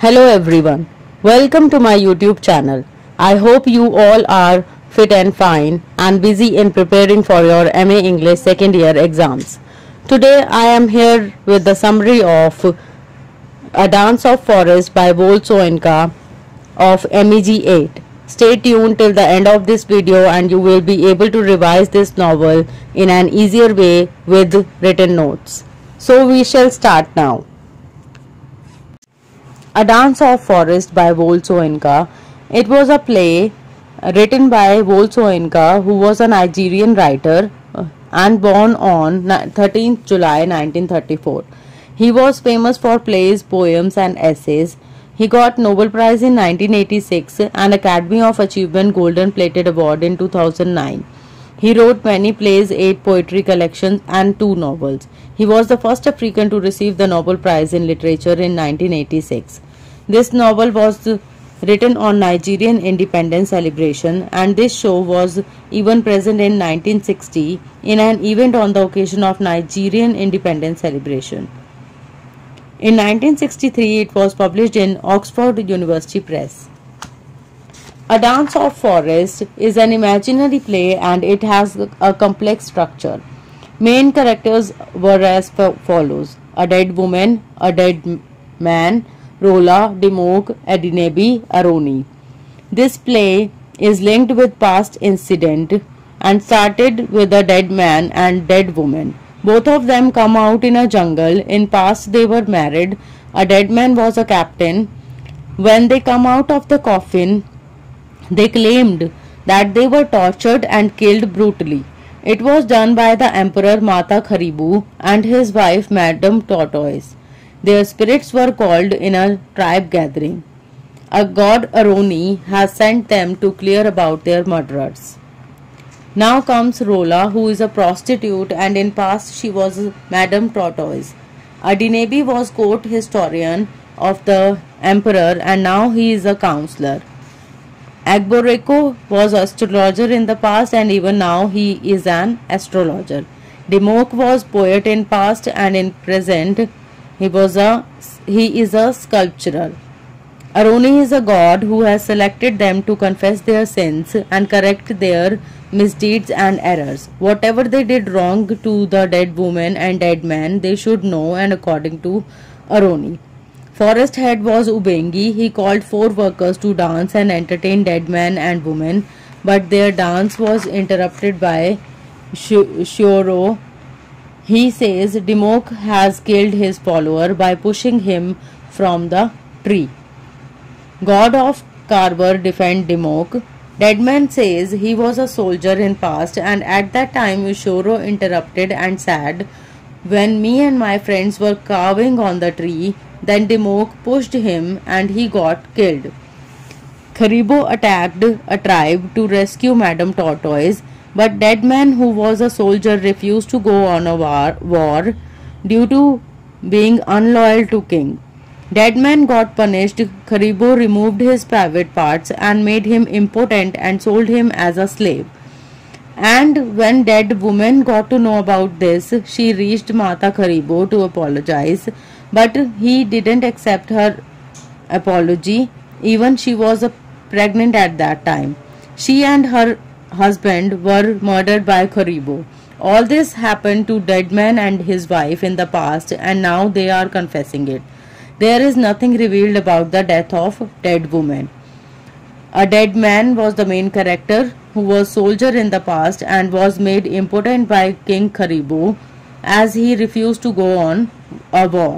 Hello everyone, welcome to my YouTube channel. I hope you all are fit and fine and busy in preparing for your MA English second year exams. Today I am here with the summary of A Dance of Forest by Volsoenka of MEG 8. Stay tuned till the end of this video and you will be able to revise this novel in an easier way with written notes. So we shall start now. A Dance of Forest by Volsoenka. It was a play written by Volsoenka, who was a Nigerian writer and born on 13th July 1934. He was famous for plays, poems and essays. He got Nobel Prize in 1986 and Academy of Achievement Golden Plated Award in 2009. He wrote many plays, 8 poetry collections and 2 novels. He was the first African to receive the Nobel Prize in Literature in 1986. This novel was written on Nigerian independence celebration, and this show was even present in 1960 in an event on the occasion of Nigerian independence celebration. In 1963, it was published in Oxford University Press. A Dance of Forest is an imaginary play and it has a complex structure. Main characters were as follows: a dead woman, a dead man, Rola, Democ, Adinebi, Aroni. This play is linked with past incident and started with a dead man and dead woman. Both of them come out in a jungle. In past they were married. A dead man was a captain. When they come out of the coffin, they claimed that they were tortured and killed brutally. It was done by the Emperor Mata Kharibu and his wife Madame Tortoise. Their spirits were called in a tribe gathering. A god Aroni has sent them to clear about their murderers. Now comes Rola, who is a prostitute, and in past she was Madame Tortoise. Adinebi was court historian of the emperor and now he is a counselor. Agboreko was astrologer in the past and even now he is an astrologer. Democ was poet in past and in present he is a sculptor. Aroni is a god who has selected them to confess their sins and correct their misdeeds and errors. Whatever they did wrong to the dead woman and dead man, they should know, and according to Aroni. Forest head was Ubengi. He called 4 workers to dance and entertain dead man and woman, but their dance was interrupted by Shioro. He says Democ has killed his follower by pushing him from the tree. God of Carver defend Democ. Deadman says he was a soldier in past and at that time Ushoro interrupted and said, when me and my friends were carving on the tree, then Democ pushed him and he got killed. Kharibo attacked a tribe to rescue Madame Tortoise, but Deadman, who was a soldier, refused to go on a war due to being unloyal to king. Deadman got punished. Kharibo removed his private parts and made him impotent and sold him as a slave. And when dead woman got to know about this, she reached Mata Kharibo to apologize, but he didn't accept her apology. Even she was pregnant at that time. She and her husband were murdered by Kharibo. All this happened to Deadman and his wife in the past and now they are confessing it. There is nothing revealed about the death of dead woman. A dead man was the main character, who was soldier in the past and was made impotent by King Kharibo as he refused to go on a war.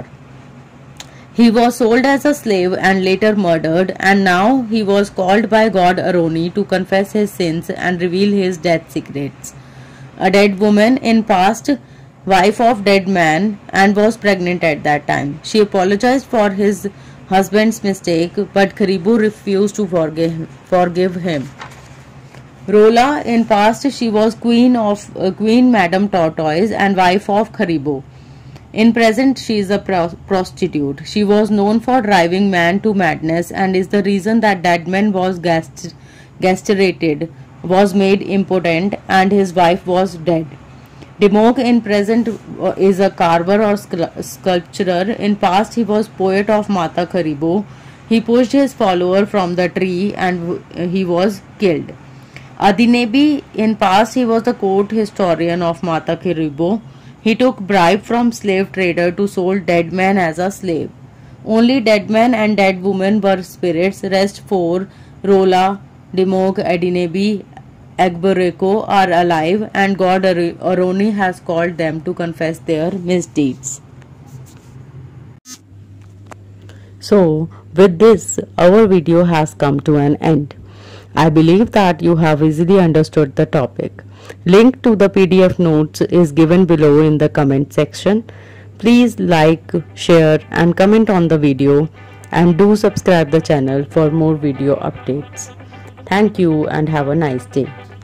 He was sold as a slave and later murdered, and now he was called by God Aroni to confess his sins and reveal his death secrets. A dead woman in past, wife of dead man, and was pregnant at that time. She apologized for his husband's mistake, but Kharibo refused to forgive him. Rola in past, she was queen Madame Tortoise and wife of Kharibo. In present, she is a prostitute. She was known for driving man to madness and is the reason that Deadman was castrated, was made impotent, and his wife was dead. Democ in present is a carver or sculptor. In past he was poet of Mata Kharibo He pushed his follower from the tree and he was killed. Adinebi, in past he was the court historian of Mata Kiribo. He took bribe from slave trader to sold dead man as a slave. Only dead men and dead women were spirits. Rest 4, Rola, Dimog, Adinebi, Egboreko are alive, and God Aroni has called them to confess their misdeeds. So, with this, our video has come to an end. I believe that you have easily understood the topic. Link to the PDF notes is given below in the comment section. Please like, share and comment on the video, and do subscribe the channel for more video updates. Thank you and have a nice day.